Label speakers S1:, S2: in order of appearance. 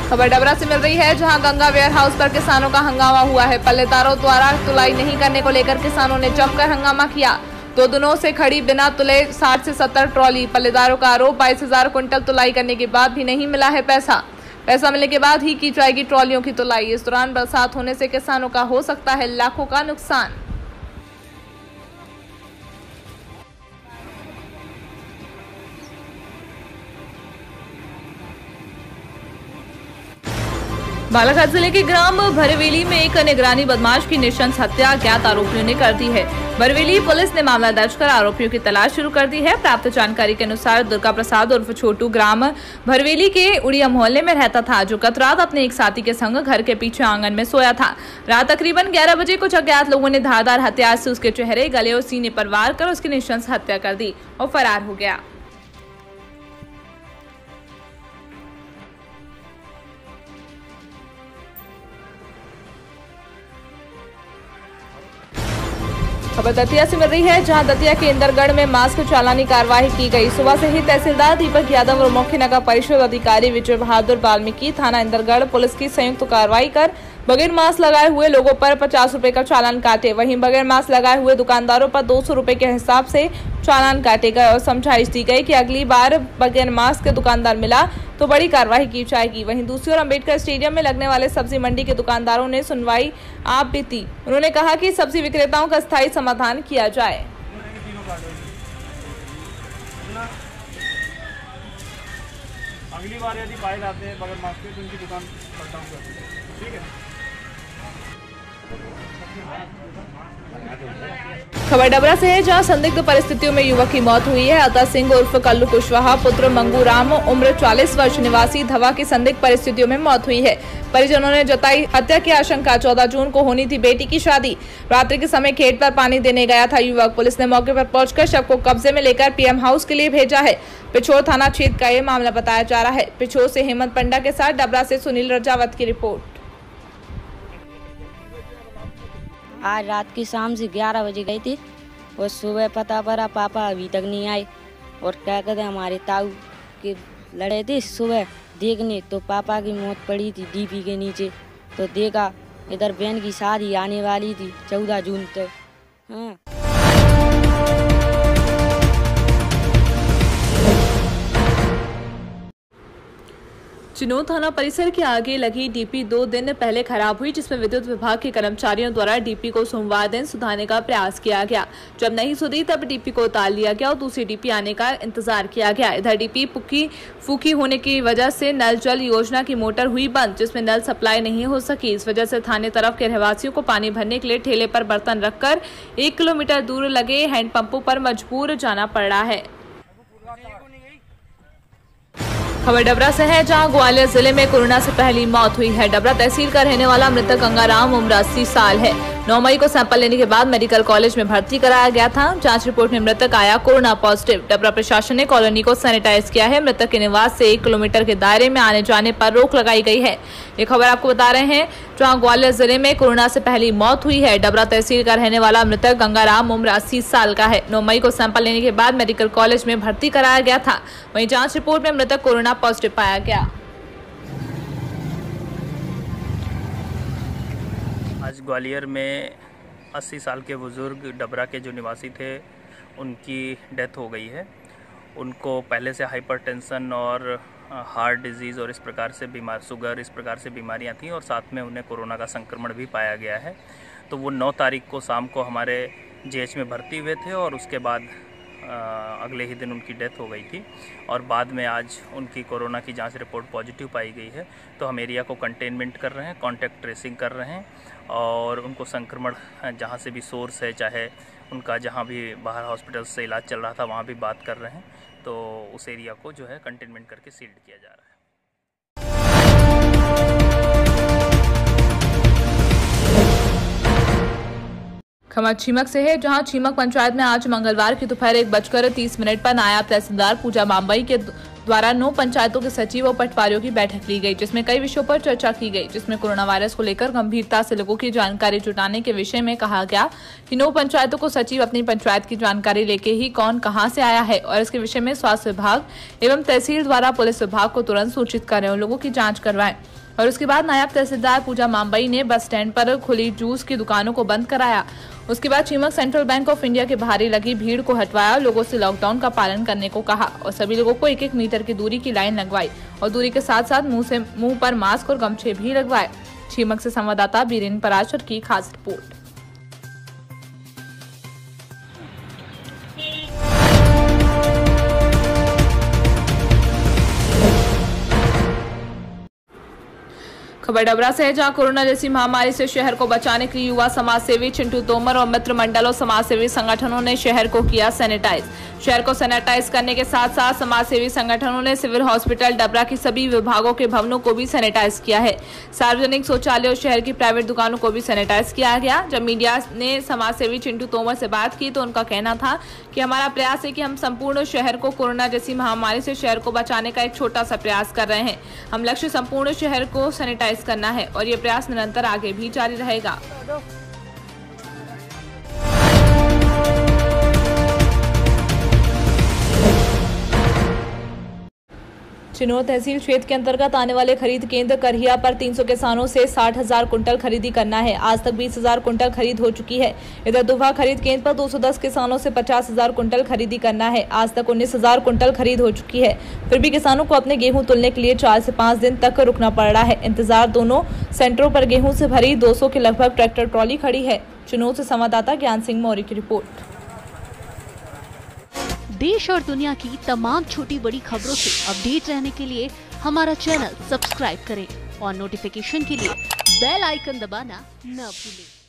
S1: खबर डबरा से मिल रही है, जहां गंगा वेयर हाउस पर किसानों का हंगामा हुआ है। पल्लेदारों द्वारा तुलाई नहीं करने को लेकर किसानों ने जमकर हंगामा किया। 2 दिनों से खड़ी बिना तुले 60 से 70 ट्रॉली। पल्लेदारों का आरोप 22,000 क्विंटल तुलाई करने के बाद भी नहीं मिला है पैसा मिलने के बाद ही की जाएगी ट्रॉलियों की तुलाई। इस दौरान बरसात होने से किसानों का हो सकता है लाखों का नुकसान। बालाघाट जिले के ग्राम भरवेली में एक निगरानी बदमाश की नृशंस हत्या अज्ञात आरोपियों ने कर दी है। भरवेली पुलिस ने मामला दर्ज कर आरोपियों की तलाश शुरू कर दी है। प्राप्त जानकारी के अनुसार दुर्गा प्रसाद उर्फ छोटू ग्राम भरवेली के उड़िया मोहल्ले में रहता था, जो गत रात अपने एक साथी के संग घर के पीछे आंगन में सोया था। रात तकरीबन 11 बजे कुछ अज्ञात लोगों ने धारदार हथियार से उसके चेहरे, गले और सीने पर वार कर उसकी नृशंस हत्या कर दी और फरार हो गया। खबर दतिया से मिल रही है, जहां दतिया के इंदरगढ़ में मास्क चालानी कार्रवाई की गई। सुबह से ही तहसीलदार दीपक यादव और मुख्य नगर परिषद अधिकारी विजय बहादुर वाल्मीकि, थाना इंदरगढ़ पुलिस की संयुक्त कार्रवाई कर बगैर मास्क लगाए हुए लोगों पर 50 रुपए का चालान काटे। वहीं बगैर मास्क लगाए हुए दुकानदारों पर 200 रुपए के हिसाब से चालान काटे गए और समझाइश दी गई कि अगली बार बगैर मास्क के दुकानदार मिला तो बड़ी कार्रवाई की जाएगी। वहीं दूसरी ओर अम्बेडकर स्टेडियम में लगने वाले सब्जी मंडी के दुकानदारों ने सुनवाई आप बीती। उन्होंने कहा कि सब्जी विक्रेताओं का स्थायी समाधान किया जाए।
S2: अगली बार यदि पाए जाते हैं बगैर मास्क के तो उनकी दुकान शटडाउन कर दी जाए। ठीक है।
S1: खबर डबरा से है, जहां संदिग्ध परिस्थितियों में युवक की मौत हुई है। अतः सिंह उर्फ कल्लू कुशवाहा पुत्र मंगू राम उम्र 40 वर्ष निवासी धवा की संदिग्ध परिस्थितियों में मौत हुई है। परिजनों ने जताई हत्या की आशंका। 14 जून को होनी थी बेटी की शादी। रात्रि के समय खेत पर पानी देने गया था युवक। पुलिस ने मौके पर पहुंचकर शव को कब्जे में लेकर पीएम हाउस के लिए भेजा है। पिछोर थाना क्षेत्र का ये मामला बताया जा रहा है। पिछोर से हेमंत पंडा के साथ डबरा से सुनील रजावत की रिपोर्ट।
S3: आज रात की शाम से 11 बजे गई थी और सुबह पता पड़ा पापा अभी तक नहीं आए। और क्या कहते हमारे ताऊ के लड़े थे सुबह देखने, तो पापा की मौत पड़ी थी डीपी के नीचे। तो देखा इधर बहन की शादी आने वाली थी 14 जून तक। हाँ।
S1: चिनोद थाना परिसर के आगे लगी डीपी 2 दिन पहले खराब हुई, जिसमें विद्युत विभाग के कर्मचारियों द्वारा डीपी को सोमवार दिन सुधारने का प्रयास किया गया। जब नहीं सुधरी तब डीपी को उतार लिया गया और दूसरी डीपी आने का इंतजार किया गया। इधर डीपी फूकी होने की वजह से नल जल योजना की मोटर हुई बंद, जिसमें नल सप्लाई नहीं हो सकी। इस वजह से थाने तरफ के रहवासियों को पानी भरने के लिए ठेले पर बर्तन रखकर 1 किलोमीटर दूर लगे हैंडपंपों पर मजबूर जाना पड़ रहा है। खबर डबरा से है, जहां ग्वालियर जिले में कोरोना से पहली मौत हुई है। डबरा तहसील का रहने वाला मृतक गंगाराम उम्र 80 साल है। 9 मई को सैंपल लेने के बाद मेडिकल कॉलेज में भर्ती कराया गया था। जांच रिपोर्ट में मृतक आया कोरोना पॉजिटिव। डबरा प्रशासन ने कॉलोनी को सैनिटाइज किया है। मृतक के निवास से 1 किलोमीटर के दायरे में आने जाने पर रोक लगाई गई है। ये खबर आपको बता रहे हैं, जहां ग्वालियर जिले में कोरोना से पहली मौत हुई है। डबरा तहसील का रहने वाला मृतक गंगाराम उम्र 80 साल का है। 9 मई को सैंपल लेने के बाद मेडिकल कॉलेज में भर्ती कराया गया था। वहीं जांच रिपोर्ट में मृतक कोरोना पॉजिटिव पाया गया।
S4: आज ग्वालियर में 80 साल के बुज़ुर्ग डबरा के जो निवासी थे, उनकी डेथ हो गई है। उनको पहले से हाइपरटेंशन और हार्ट डिजीज़ और इस प्रकार से शुगर इस प्रकार से बीमारियां थीं और साथ में उन्हें कोरोना का संक्रमण भी पाया गया है। तो वो 9 तारीख को शाम को हमारे जीएच में भर्ती हुए थे और उसके बाद अगले ही दिन उनकी डेथ हो गई थी और बाद में आज उनकी कोरोना की जांच रिपोर्ट पॉजिटिव पाई गई है। तो हम एरिया को कंटेनमेंट कर रहे हैं, कॉन्टैक्ट ट्रेसिंग कर रहे हैं और उनको संक्रमण जहां से भी सोर्स है, चाहे उनका जहां भी बाहर हॉस्पिटल से इलाज चल रहा था वहां भी बात कर रहे हैं। तो उस एरिया को जो है कंटेनमेंट करके सील्ड किया जा रहा है।
S1: खबर छीमक से है, जहां छीमक पंचायत में आज मंगलवार की दोपहर 1:30 पर नायब तहसीलदार पूजा मांबई के द्वारा 9 पंचायतों के सचिव और पटवारियों की बैठक ली गई, जिसमें कई विषयों पर चर्चा की गई, जिसमें कोरोना वायरस को लेकर गंभीरता से लोगों की जानकारी जुटाने के विषय में कहा गया कि 9 पंचायतों को सचिव अपनी पंचायत की जानकारी लेके ही कौन कहां से आया है और इसके विषय में स्वास्थ्य विभाग एवं तहसील द्वारा पुलिस विभाग को तुरंत सूचित करें और लोगों की जाँच करवाएं। और उसके बाद नायब तहसीलदार पूजा मामबई ने बस स्टैंड पर खुली जूस की दुकानों को बंद कराया। उसके बाद चीमक सेंट्रल बैंक ऑफ इंडिया के बाहर लगी भीड़ को हटवाया, लोगों से लॉकडाउन का पालन करने को कहा और सभी लोगों को 1-1 मीटर की दूरी की लाइन लगवाई और दूरी के साथ साथ मुंह पर मास्क और गमछे भी लगवाए। चीमक से संवाददाता बीरेन पराशर की खास रिपोर्ट। खबर डबरा से है, जहां कोरोना जैसी महामारी से शहर को बचाने के लिए युवा समाज सेवी चिंटू तोमर और मित्र मंडल और समाज सेवी संगठनों ने शहर को किया सैनिटाइज। शहर को सैनिटाइज करने के साथ साथ समाज सेवी संगठनों ने सिविल हॉस्पिटल डबरा की सभी विभागों के भवनों को भी सैनिटाइज किया है। सार्वजनिक शौचालय और शहर की प्राइवेट दुकानों को भी सैनिटाइज किया गया। जब मीडिया ने समाज सेवी चिंटू तोमर से बात की तो उनका कहना था कि हमारा प्रयास है कि हम संपूर्ण शहर को कोरोना जैसी महामारी से शहर को बचाने का एक छोटा सा प्रयास कर रहे हैं। हम लक्ष्य संपूर्ण शहर को सैनिटाइज करना है और ये प्रयास निरंतर आगे भी जारी रहेगा। चिनोर तहसील क्षेत्र के अंतर्गत आने वाले खरीद केंद्र करहिया पर 300 किसानों से 60,000 कुंटल खरीदी करना है। आज तक 20,000 कुंटल खरीद हो चुकी है। इधर दुभा खरीद केंद्र पर 210 किसानों से 50,000 कुंटल खरीदी करना है। आज तक 19,000 कुंटल खरीद हो चुकी है। फिर भी किसानों को अपने गेहूं तुलने के लिए 4 से 5 दिन तक रुकना पड़ रहा है। इंतजार दोनों सेंटरों पर गेहूं से भरी 200 के लगभग ट्रैक्टर ट्रॉली खड़ी है। चिनोर से संवाददाता ज्ञान सिंह मौर्य की रिपोर्ट।
S5: देश और दुनिया की तमाम छोटी बड़ी खबरों से अपडेट रहने के लिए हमारा चैनल सब्सक्राइब करें और नोटिफिकेशन के लिए बेल आइकन दबाना न भूलें।